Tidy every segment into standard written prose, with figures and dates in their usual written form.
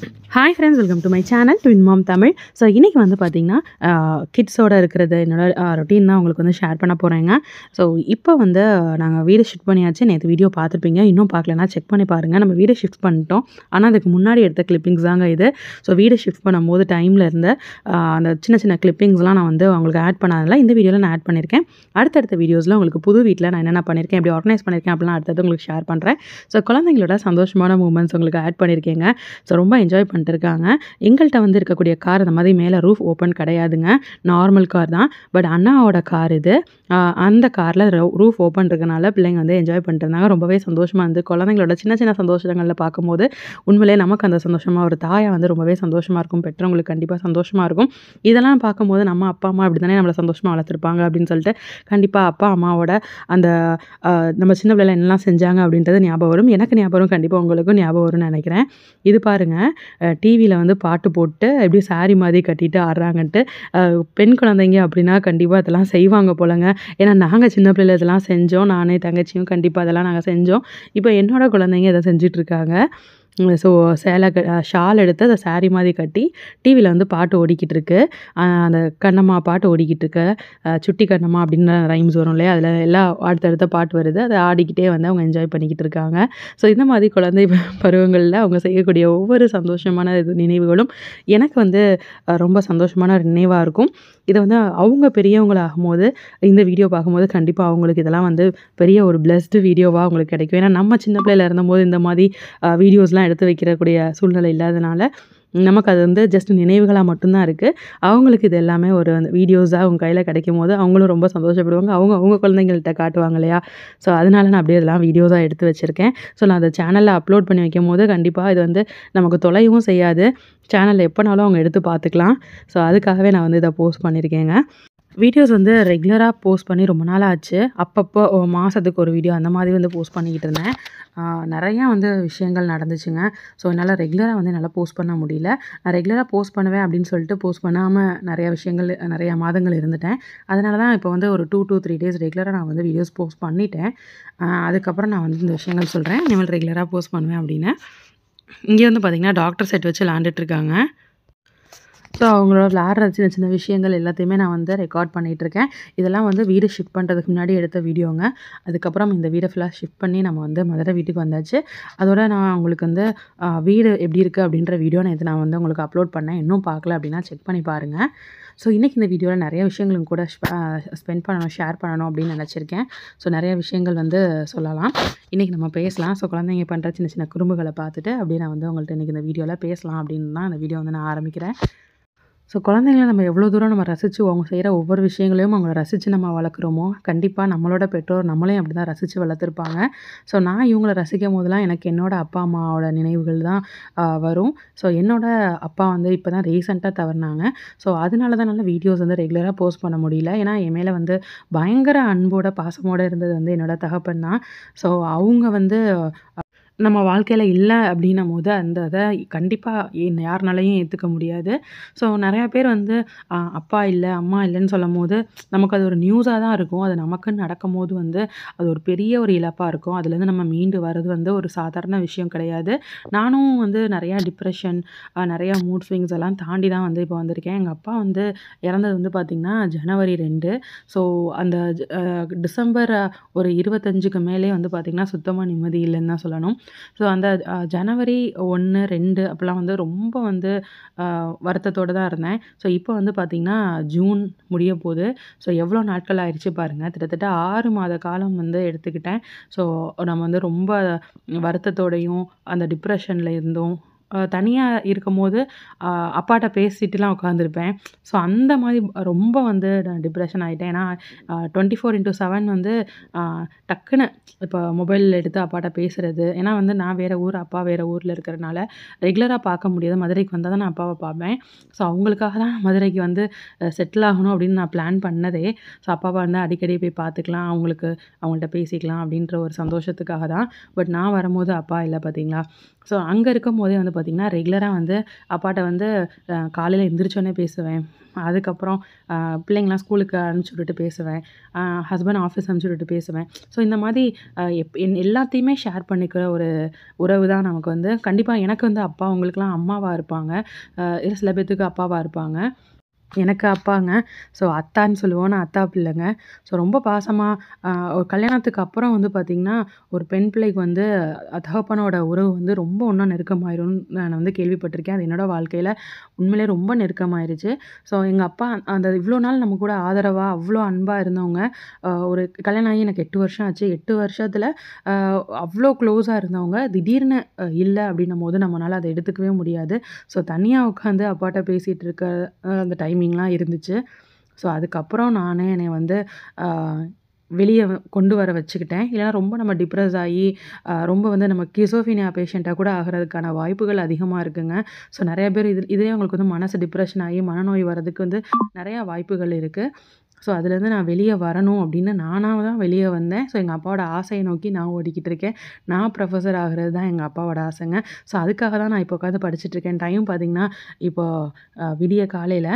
Hi friends, welcome to my channel twin mom Tamil. So இன்றைக்கி வந்து பார்த்திங்கன்னா கிட்ஸோடு இருக்கிறது என்னோட ரொட்டீன் தான் உங்களுக்கு வந்து ஷேர் பண்ண போகிறேங்க. ஸோ இப்போ வந்து நாங்கள் வீடு ஷிஃப்ட் பண்ணியாச்சு. நேற்று வீடியோ பார்த்துருப்பீங்க. இன்னும் பார்க்கலன்னா செக் பண்ணி பாருங்கள். நம்ம வீடு ஷிஃப்ட் பண்ணிட்டோம். ஆனால் அதுக்கு முன்னாடி எடுத்த கிளிப்பிங்ஸ் தாங்க இது. ஸோ வீடு ஷிஃப்ட் பண்ணும்போது டைமில் இருந்த அந்த சின்ன சின்ன கிளிப்பிங்ஸ்லாம் நான் வந்து உங்களுக்கு ஆட் பண்ணாதனால இந்த வீடியோவில் நான் ஆட் பண்ணியிருக்கேன். அடுத்தடுத்த வீடியோஸில் உங்களுக்கு புது வீட்டில் நான் என்னென்ன பண்ணியிருக்கேன், எப்படி ஆர்கனைஸ் பண்ணியிருக்கேன் அப்படிலாம் அடுத்தது உங்களுக்கு ஷேர் பண்ணுறேன். ஸோ குழந்தைங்களோட சந்தோஷமான மூமெண்ட்ஸ் உங்களுக்கு ஆட் பண்ணியிருக்கேங்க. ஸோ ரொம்ப என்ஜாய் பண்ணிட்டுருக்காங்க. எங்கள்கிட்ட வந்து இருக்கக்கூடிய கார் இந்த மாதிரி மேலே ரூஃப் ஓப்பன் கிடையாதுங்க. நார்மல் கார் தான். பட் அண்ணாவோட கார் இது. அந்த காரில் ரூஃப் ஓப்பன் இருக்கனால பிள்ளைங்க வந்து என்ஜாய் பண்ணிட்டு இருந்தாங்க. ரொம்பவே சந்தோஷமாக இருந்து குழந்தைங்களோட சின்ன சின்ன சந்தோஷங்களில் பார்க்கும்போது உண்மையிலே நமக்கு அந்த சந்தோஷமாக ஒரு தாயாக வந்து ரொம்பவே சந்தோஷமாக இருக்கும். பெற்றவங்களுக்கு கண்டிப்பாக சந்தோஷமாக இருக்கும். இதெல்லாம் பார்க்கும்போது நம்ம அப்பா அம்மா அப்படி தானே நம்மளை சந்தோஷமாக வளர்த்துருப்பாங்க அப்படின்னு சொல்லிட்டு கண்டிப்பாக அப்பா அம்மாவோட அந்த நம்ம சின்ன பிள்ளைல என்னெல்லாம் செஞ்சாங்க அப்படின்றது ஞாபகம் வரும். எனக்கு ஞாபகம் வரும், கண்டிப்பாக உங்களுக்கும் ஞாபகம் வரும்னு நினைக்கிறேன். இது பாருங்கள், டிவியில் வந்து பாட்டு போட்டு எப்படி சாரி மாதிரி கட்டிட்டு ஆடுறாங்கன்ட்டு. பெண் குழந்தைங்க அப்படின்னா கண்டிப்பாக அதெல்லாம் செய்வாங்க போலங்க. ஏன்னா நாங்கள் சின்ன பிள்ளைல இதெல்லாம் செஞ்சோம். நானே தங்கச்சியும் கண்டிப்பாக அதெல்லாம் நாங்கள் செஞ்சோம். இப்போ என்னோட குழந்தைங்க இதை செஞ்சிட்ருக்காங்க. ஸோ ஷால் எடுத்து அதை சாரி மாதிரி கட்டி டிவியில் வந்து பாட்டு ஓடிக்கிட்டு இருக்கு. அந்த கண்ணம்மா பாட்டு ஓடிக்கிட்டு இருக்கு. சுட்டி கண்ணம்மா அப்படின்னு ரைம்ஸ் வரும் இல்லையா, அதில் எல்லாம் அடுத்தடுத்த பாட்டு வருது. அதை ஆடிக்கிட்டே வந்து அவங்க என்ஜாய் பண்ணிக்கிட்டு இருக்காங்க. ஸோ இந்த மாதிரி குழந்தை பருவங்களில் அவங்க செய்யக்கூடிய ஒவ்வொரு சந்தோஷமான நினைவுகளும் எனக்கு வந்து ரொம்ப சந்தோஷமான ஒரு நினைவாக இருக்கும். இதை வந்து அவங்க பெரியவங்களாகும்போது இந்த வீடியோ பார்க்கும்போது கண்டிப்பாக அவங்களுக்கு இதெல்லாம் வந்து பெரிய ஒரு பிளஸ்டு வீடியோவாக அவங்களுக்கு கிடைக்கும். ஏன்னா நம்ம சின்ன பிள்ளையில இருந்தபோது இந்த மாதிரி வீடியோஸ்லாம் எடுத்து வைக்கிறக்கூடிய சூழ்நிலை இல்லாதனால நமக்கு அது வந்து ஜஸ்ட் நினைவுகளாக மட்டும்தான் இருக்குது. அவங்களுக்கு இது எல்லாமே ஒரு வீடியோஸாக அவங்க கையில் கிடைக்கும் போது அவங்களும் ரொம்ப சந்தோஷப்படுவாங்க. அவங்க குழந்தைங்கள்ட்ட காட்டுவாங்க இல்லையா. ஸோ அதனால நான் அப்படியே இதெல்லாம் வீடியோஸாக எடுத்து வச்சுருக்கேன். ஸோ நான் அதை சேனலில் அப்லோட் பண்ணி வைக்கும் போது கண்டிப்பாக இது வந்து நமக்கு தொலைவும் செய்யாது. சேனலில் எப்போனாலும் அவங்க எடுத்து பார்த்துக்கலாம். ஸோ அதுக்காகவே நான் வந்து இதை போஸ்ட் பண்ணியிருக்கேங்க. வீடியோஸ் வந்து ரெகுலராக போஸ்ட் பண்ணி ரொம்ப நாள் ஆச்சு. அப்பப்போ மாதத்துக்கு ஒரு வீடியோ அந்த மாதிரி வந்து போஸ்ட் பண்ணிக்கிட்டு இருந்தேன். நிறையா வந்து விஷயங்கள் நடந்துச்சுங்க. ஸோ என்னால் ரெகுலராக வந்து என்னால் போஸ்ட் பண்ண முடியல. நான் ரெகுலராக போஸ்ட் பண்ணுவேன் அப்படின்னு சொல்லிட்டு போஸ்ட் பண்ணாமல் நிறையா விஷயங்கள் நிறையா மாதங்கள் இருந்துட்டேன். அதனால தான் இப்போ வந்து ஒரு 2 to 3 டேஸ் ரெகுலராக நான் வந்து வீடியோஸ் போஸ்ட் பண்ணிட்டேன். அதுக்கப்புறம் நான் வந்து இந்த விஷயங்கள் சொல்கிறேன். இனிமேல் ரெகுலராக போஸ்ட் பண்ணுவேன் அப்படின்னு. இங்கே வந்து பார்த்திங்கன்னா டாக்டர் செட் வச்சு விளாண்டுட்ருக்காங்க. ஸோ அவங்களோட விளையாடுற சின்ன சின்ன விஷயங்கள் எல்லாத்தையுமே நான் வந்து ரெக்கார்ட் பண்ணிகிட்ருக்கேன். இதெல்லாம் வந்து வீடு ஷிஃப்ட் பண்ணுறதுக்கு முன்னாடி எடுத்த வீடியோங்க. அதுக்கப்புறம் இந்த வீடை ஃபுல்லாக ஷிஃப்ட் பண்ணி நம்ம வந்து மதுரை வீட்டுக்கு வந்தாச்சு. அதோட நான் உங்களுக்கு வந்து வீடு எப்படி இருக்குது அப்படின்ற வீடியோ நான் வந்து உங்களுக்கு அப்லோட் பண்ணேன். இன்னும் பார்க்கல அப்படின்னா செக் பண்ணி பாருங்கள். ஸோ இன்றைக்கி இந்த வீடியோவில் நிறைய விஷயங்களும் கூட ஸ்பெண்ட் பண்ணணும், ஷேர் பண்ணணும் அப்படின்னு நினச்சிருக்கேன். ஸோ நிறைய விஷயங்கள் வந்து சொல்லலாம். இன்றைக்கி நம்ம பேசலாம். ஸோ குழந்தைங்க பண்ணுற சின்ன சின்ன குறும்புகளை பார்த்துட்டு அப்படியே நான் வந்து உங்கள்கிட்ட இன்றைக்கி இந்த வீடியோவில் பேசலாம் அப்படின்னு தான் இந்த வீடியோ வந்து நான் ஆரம்பிக்கிறேன். ஸோ குழந்தைங்கள நம்ம எவ்வளோ தூரம் நம்ம ரசித்து அவங்க செய்கிற ஒவ்வொரு விஷயங்களையும் அவங்கள ரசித்து நம்ம வளர்க்குறோமோ, கண்டிப்பாக நம்மளோட பெற்றோர் நம்மளையும் அப்படி தான் ரசித்து வளர்த்துருப்பாங்க. ஸோ நான் இவங்கள ரசிக்கும் போதெல்லாம் எனக்கு என்னோட அப்பா அம்மாவோட நினைவுகள் தான் வரும். ஸோ என்னோட அப்பா வந்து இப்போ தான் ரீசெண்டாக தவறினாங்க. ஸோ அதனால தான் என்னால் வீடியோஸ் வந்து ரெகுலராக போஸ்ட் பண்ண முடியல. ஏன்னா என் மேலே வந்து பயங்கர அன்போட பாசமோடு இருந்தது வந்து என்னோட தகப்பன் தான். ஸோ அவங்க வந்து நம்ம வாழ்க்கையில் இல்லை அப்படின்னும்போது அந்த இதை கண்டிப்பாக யாருனாலையும் ஏற்றுக்க முடியாது. ஸோ நிறையா பேர் வந்து அப்பா இல்லை, அம்மா இல்லைன்னு சொல்லும்போது நமக்கு அது ஒரு நியூஸாக தான் இருக்கும். அது நமக்குன்னு நடக்கும்போது வந்து அது ஒரு பெரிய ஒரு இழப்பாக இருக்கும். அதுலேருந்து நம்ம மீண்டு வர்றது வந்து ஒரு சாதாரண விஷயம் கிடையாது. நானும் வந்து நிறையா டிப்ரெஷன், நிறையா மூட் ஸ்விங்ஸ் எல்லாம் தாண்டி தான் வந்து இப்போ வந்திருக்கேன். எங்கள் அப்பா வந்து இறந்தது வந்து பார்த்திங்கன்னா ஜனவரி 2. ஸோ அந்த டிசம்பர் ஒரு 25க்கு மேலே வந்து பார்த்திங்கன்னா சுத்தமாக நிம்மதி இல்லைன்னு தான் சொல்லணும். ஸோ அந்த ஜனவரி 1, 2 அப்போலாம் வந்து ரொம்ப வந்து வருத்தத்தோடு தான் இருந்தேன். ஸோ இப்போ வந்து பார்த்திங்கன்னா ஜூன் முடிய போகுது. ஸோ எவ்வளோ நாட்கள் ஆயிடுச்சு பாருங்கள். கிட்டத்தட்ட 6 மாத காலம் வந்து எடுத்துக்கிட்டேன். ஸோ நம்ம வந்து ரொம்ப வருத்தத்தோடையும் அந்த டிப்ரெஷனில் இருந்தும் தனியாக இருக்கும்போது அப்பாட்ட பேசிட்டுலாம் உட்காந்துருப்பேன். ஸோ அந்த மாதிரி ரொம்ப வந்து நான் டிப்ரெஷன் ஆகிட்டேன். ஏன்னா 24/7 வந்து டக்குன்னு இப்போ மொபைல் எடுத்து அப்பாட்ட பேசுகிறது. ஏன்னா வந்து நான் வேறு ஊர், அப்பா வேறு ஊரில் இருக்கிறனால ரெகுலராக பார்க்க முடியாது. மதுரைக்கு வந்தால் தான் நான் அப்பாவை பார்ப்பேன். ஸோ அவங்களுக்காக தான் மதுரைக்கு வந்து செட்டில் ஆகணும் அப்படின்னு நான் பிளான் பண்ணதே. ஸோ அப்பாவை வந்து அடிக்கடி போய் பார்த்துக்கலாம், அவங்கள்ட்ட பேசிக்கலாம் அப்படின்ற ஒரு சந்தோஷத்துக்காக தான். பட் நான் வரும்போது அப்பா இல்லை பார்த்தீங்களா. ஸோ அங்க இருக்கும்போதே வந்து பார்த்திங்கன்னா, ரெகுலரா வந்து அப்பாட்ட வந்து காலையில எந்திரிச்சோனே பேசுவேன். அதுக்கப்புறம் அ பிள்ளைங்கலாம் ஸ்கூலுக்கு அனுப்பிச்சு விட்டுட்டு பேசுவேன். ஹஸ்பண்ட் ஆஃபீஸ் அனுப்பிச்சு விட்டுட்டு பேசுவேன். ஸோ இந்த மாதிரி எல்லாத்தையுமே ஷேர் பண்ணிக்கிற ஒரு உறவு தான் நமக்கு வந்து கண்டிப்பா எனக்கு வந்து அப்பா, உங்களுக்கெல்லாம் அம்மாவா இருப்பாங்க. சில பேத்துக்கு அப்பாவா இருப்பாங்க. எனக்கு அப்பாங்க. ஸோ அத்தான்னு சொல்லுவோம். நான் அத்தா பிள்ளைங்க. ஸோ ரொம்ப பாசமா ஒரு கல்யாணத்துக்கு அப்புறம் வந்து பார்த்திங்கன்னா, ஒரு பெண் பிள்ளைக்கு வந்து தகப்பனோட உறவு வந்து ரொம்ப இன்னும் நெருக்கமாயிரும்னு நான் வந்து கேள்விப்பட்டிருக்கேன். அது என்னோட வாழ்க்கையில உண்மையிலேயே ரொம்ப நெருக்கமாயிருச்சு. ஸோ எங்க அப்பா அந்த இவ்வளோ நாள் நம்ம கூட ஆதரவா, அவ்வளோ அன்பா இருந்தவங்க, ஒரு கல்யாணம் ஆகி எனக்கு 8 வருஷம் ஆச்சு. 8 வருஷத்துல அ அவ்வளோ க்ளோஸா இருந்தவங்க, திடீர்னு இல்ல அப்படின்னும்போது நம்மனால அத எடுத்துக்கவே முடியாது. ஸோ தனியா உட்காந்து அப்பாட்ட பேசிட்டு இருக்க அந்த டைமிங்லாம் இருந்துச்சு. ஸோ அதுக்கப்புறம் நானே என்னைய வந்து அ வெளிய கொண்டு வர வச்சுக்கிட்டேன். இல்லன்னா ரொம்ப நம்ம டிப்ரஸ் ஆயி, ரொம்ப வந்து நம்ம கிசோஃபீனியா பேஷண்ட்டா கூட ஆகுறதுக்கான வாய்ப்புகள் அதிகமா இருக்குங்க. ஸோ நெறைய பேர் இதுலயே அவங்களுக்கு வந்து மனசு டிப்ரஷன் ஆகி மனநோய் வரதுக்கு வந்து நெறையா வாய்ப்புகள் இருக்கு. ஸோ அதுலேருந்து நான் வெளிய வரணும் அப்படின்னு நானா தான் வெளிய வந்தேன். ஸோ எங்க அப்பாவோட ஆசைய நோக்கி நான் ஓடிக்கிட்டு இருக்கேன். நான் ப்ரொஃபசர் ஆகுறது தான் எங்க அப்பாவோட ஆசைங்க. ஸோ அதுக்காக தான் நான் இப்போ உட்காந்து படிச்சுட்ருக்கேன். டைம் பார்த்தீங்கன்னா, இப்போ விடிய காலையில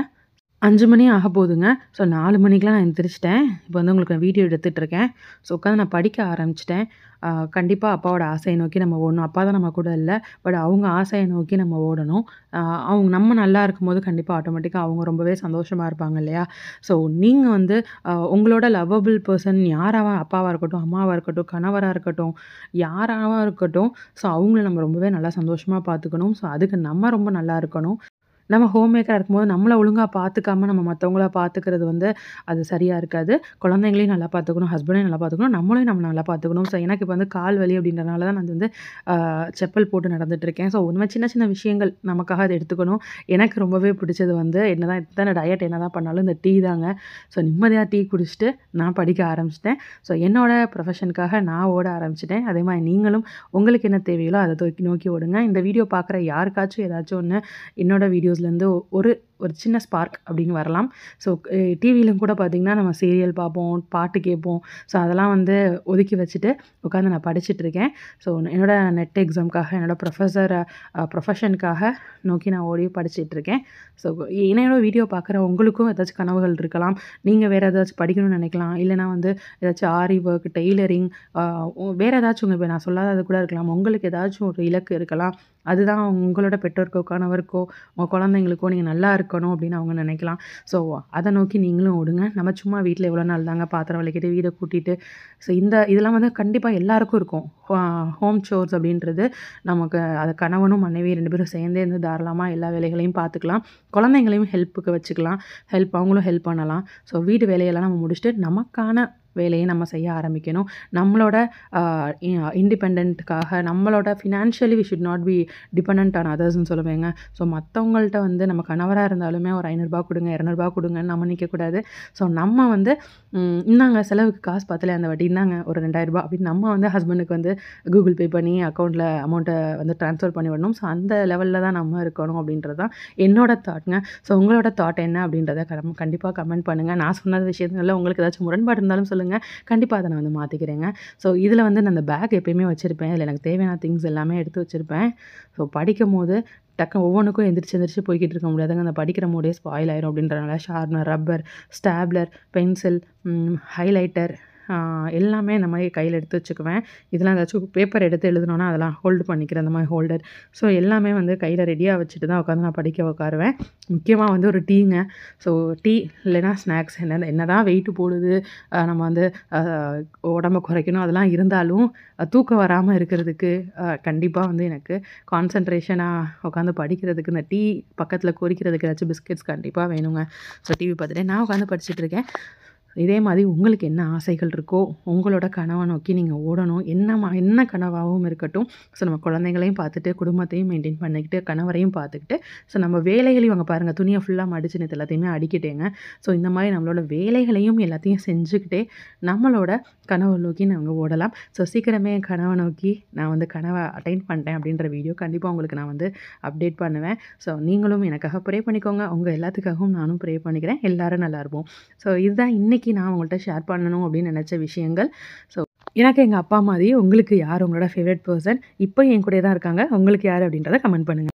5 மணி ஆகப்போதுங்க. ஸோ 4 மணிக்கெல்லாம் நான் எந்திரிச்சுட்டேன். இப்போ வந்து உங்களுக்கு நான் வீடியோ எடுத்துட்டுருக்கேன். ஸோ உட்காந்து நான் படிக்க ஆரம்பிச்சுட்டேன். கண்டிப்பா அப்பாவோட ஆசைய நோக்கி நம்ம ஓடணும். அப்பா தான் நம்ம கூட இல்ல. பட் அவங்க ஆசைய நோக்கி நம்ம ஓடணும். அவங்க நம்ம நல்லா இருக்கும்போது கண்டிப்பா ஆட்டோமேட்டிக்கா அவங்க ரொம்பவே சந்தோஷமா இருப்பாங்க இல்லையா? ஸோ நீங்க வந்து உங்களோட லவ்வபிள் பெர்சன் யாராவா அப்பாவா இருக்கட்டும், அம்மாவா இருக்கட்டும், கணவரா இருக்கட்டும், யாராவா இருக்கட்டும். ஸோ அவங்கள நம்ம ரொம்பவே நல்லா சந்தோஷமா பார்த்துக்கணும். ஸோ அதுக்கு நம்ம ரொம்ப நல்லா இருக்கணும். நம்ம ஹோம் மேக்கரா இருக்கும்போது, நம்மள ஒழுங்கா பார்த்துக்காம நம்ம மத்தவங்கள பார்த்துக்கிறது வந்து அது சரியா இருக்காது. குழந்தைங்களையும் நல்லா பார்த்துக்கணும், ஹஸ்பண்டையும் நல்லா பார்த்துக்கணும், நம்மளையும் நம்ம நல்லா பார்த்துக்கணும். ஸோ எனக்கு இப்ப வந்து கால் வலி அப்படின்றனால தான் நான் வந்து செப்பல் போட்டு நடந்துட்டுருக்கேன். ஸோ இந்த மாரி சின்ன சின்ன விஷயங்கள் நமக்காக அத எடுத்துக்கணும். எனக்கு ரொம்பவே பிடிச்சது வந்து என்னதான் எத்தன டயட் என்னதான் பண்ணாலும் இந்த டீ தாங்க. ஸோ நிம்மதியா டீ குடிச்சுட்டு நான் படிக்க ஆரம்பிச்சுட்டேன். ஸோ என்னோட ப்ரொஃபஷனுக்காக நான் ஓட ஆரம்பிச்சுட்டேன். அதே மாரி நீங்களும் உங்களுக்கு என்ன தேவையோ அத நோக்கி ஓடுங்க. இந்த வீடியோ பார்க்குற யாருக்காச்சும் ஏதாச்சும் ஒண்ணு என்னோட வீடியோஸ்லேருந்து ஒரு ஒரு சின்ன ஸ்பார்க் அப்படின்னு வரலாம். ஸோ டிவியிலும் கூட பார்த்தீங்கன்னா, நம்ம சீரியல் பார்ப்போம், பாட்டு கேட்போம். ஸோ அதெல்லாம் வந்து ஒதுக்கி வச்சுட்டு உட்காந்து நான் படிச்சுட்ருக்கேன். ஸோ என்னோட நெட் எக்ஸாம்க்காக, என்னோட ப்ரொஃபஷனுக்காக நோக்கி நான் ஓடி படிச்சுட்ருக்கேன். ஸோ என்னோட வீடியோ பார்க்குற உங்களுக்கும் ஏதாச்சும் கனவுகள் இருக்கலாம். நீங்க வேறு ஏதாச்சும் படிக்கணும்னு நினைக்கலாம். இல்லைனா வந்து ஏதாச்சும் ஆரி ஒர்க், டெய்லரிங், வேறு ஏதாச்சும் இப்ப நான் சொல்லாதது கூட இருக்கலாம். உங்களுக்கு ஏதாச்சும் ஒரு இலக்கு இருக்கலாம். அதுதான் உங்களோட பெற்றோருக்கோ, கணவருக்கோ, உங்க குழந்தைங்களுக்கோ நீங்க நல்லா இருக்கணும் அப்படின்னு அவங்க நினைக்கலாம். ஸோ அத நோக்கி நீங்களும் ஓடுங்க. நம்ம சும்மா வீட்ல எவ்வளோ நாள் தாங்க பாத்திரம் விளக்கிட்டு, வீட கூட்டிட்டு, ஸோ இதெல்லாம் வந்து கண்டிப்பா எல்லாருக்கும் இருக்கும். ஹோம் சோர்ஸ் அப்படின்றது நமக்கு அது கணவனும், மனைவி 2 பேரும் சேர்ந்தே இருந்து தாராளமா எல்லா வேலைகளையும் பார்த்துக்கலாம். குழந்தைங்களையும் ஹெல்ப்புக்கு வச்சுக்கலாம். அவங்களும் ஹெல்ப் பண்ணலாம். ஸோ வீட்டு வேலையெல்லாம் நம்ம முடிச்சுட்டு நமக்கான வேலைய நம்ம செய்ய ஆரம்பிக்கணும். நம்மளோட அ இ இண்டிபெண்டன்ட்க்காக நம்மளோட financially we should not be dependent on அதர்ஸ்ன்னு சொல்லுவேங்க. ஸோ மத்தவங்கள்ட்ட வந்து நம்ம கணவரா இருந்தாலுமே ஒரு ரூ. 500 குடுங்க, ரூ. 200 குடுங்கன்னு நம்ம நிக்கக்கூடாது. ஸோ நம்ம வந்து இந்தாங்க செலவுக்கு காசு பத்தல அந்த வாட்டி, இந்தாங்க ஒரு ரூ. 2000 அப்படின்னு நம்ம வந்து ஹஸ்பண்டுக்கு வந்து கூகுள் பே பண்ணி அக்கவுண்ட்ல அமௌண்ட்ட வந்து ட்ரான்ஸ்ஃபர் பண்ணி விடணும். ஸோ அந்த லெவல்ல தான் நம்ம இருக்கணும் அப்படின்றது தான் என்னோட தாட்ங்க. ஸோ உங்களோட தாட் என்ன அப்படின்றத கண்டிப்பா கமெண்ட் பண்ணுங்க. நான் சொன்ன விஷயங்கள்ல உங்களுக்கு ஏதாச்சும் முரண்பாடு இருந்தாலும் சொல்லுங்க. கண்டிப்பா அத நான் வந்து மாத்திக்கிறேங்க. ஸோ இதுல வந்து நான் அந்த பேக் எப்பயுமே வச்சிருப்பேன். இதுல எனக்கு தேவையான திங்ஸ் எல்லாமே எடுத்து வச்சிருப்பேன். ஸோ படிக்கும்போது டக்குனு ஒவ்வொன்னுக்கும் எந்திரிச்சு எந்திரிச்சு போய்க்கிட்டு இருக்க முடியாதுங்க. அந்த படிக்கிற மூடே ஸ்பாயில் ஆயிரும் அப்படின்றனால sharpener, rubber, stapler, pencil, highlighter, எல்லாமே இந்த மாரி கையில எடுத்து வச்சுக்குவேன். இதெல்லாம் ஏதாச்சும் பேப்பர் எடுத்து எழுதணும்னா அதெல்லாம் ஹோல்டு பண்ணிக்கிறேன். அந்த மாரி ஹோல்டர். ஸோ எல்லாமே வந்து கையில ரெடியா வச்சுட்டு தான் உட்காந்து நான் படிக்க உட்காருவேன். முக்கியமா வந்து ஒரு டீங்க. ஸோ டீ இல்லைன்னா ஸ்நாக்ஸ் என்னதான் வெயிட் போடுது, நம்ம வந்து அ உடம்ப குறைக்கணும் அதெல்லாம் இருந்தாலும், தூக்கம் வராம இருக்கிறதுக்கு கண்டிப்பா வந்து எனக்கு கான்சன்ட்ரேஷனா உட்காந்து படிக்கிறதுக்கு இந்த டீ பக்கத்துல கொறிக்கிறதுக்கு ஏதாச்சும் பிஸ்கெட்ஸ் கண்டிப்பா வேணுங்க. ஸோ டிவி பார்த்துட்டே நான் உட்காந்து படிச்சுட்ருக்கேன். இதே மாதிரி உங்களுக்கு என்ன ஆசைகள் இருக்கோ, உங்களோட கனவ நோக்கி நீங்க ஓடணும். என்ன கனவாவும் இருக்கட்டும். ஸோ நம்ம குழந்தைங்களையும் பார்த்துட்டு, குடும்பத்தையும் மெயின்டெயின் பண்ணிக்கிட்டு, கணவரையும் பார்த்துக்கிட்டு, ஸோ நம்ம வேலைகளையும் அங்க பாருங்க துணிய ஃபுல்லா மடிச்சு நேத்து எல்லாத்தையுமே அடுக்கிட்டேங்க. ஸோ இந்த மாரி நம்மளோட வேலைகளையும் எல்லாத்தையும் செஞ்சுக்கிட்டே, நம்மளோட கனவ நோக்கி நாங்க ஓடலாம். ஸோ சீக்கிரமே என் கனவ நோக்கி நான் வந்து கனவ அட்டைன் பண்ணிட்டேன் அப்படின்ற வீடியோ கண்டிப்பா உங்களுக்கு நான் வந்து அப்டேட் பண்ணுவேன். ஸோ நீங்களும் எனக்காக ப்ரே பண்ணிக்கோங்க. உங்க எல்லாத்துக்காகவும் நானும் ப்ரே பண்ணிக்கிறேன். எல்லாரும் நல்லா இருப்போம். ஸோ இதுதான் இன்னைக்கு நான் உங்கள்ட்ட ஷேர் பண்ணணும் அப்படின்னு நினச்ச விஷயங்கள். ஸோ எனக்கு எங்க அப்பா மாதிரி உங்களுக்கு யார் உங்களோட ஃபேவரைட் பெர்சன்? இப்போ என் கூடயே தான் இருக்காங்க. உங்களுக்கு யாரு அப்படின்றத கமெண்ட் பண்ணுங்க.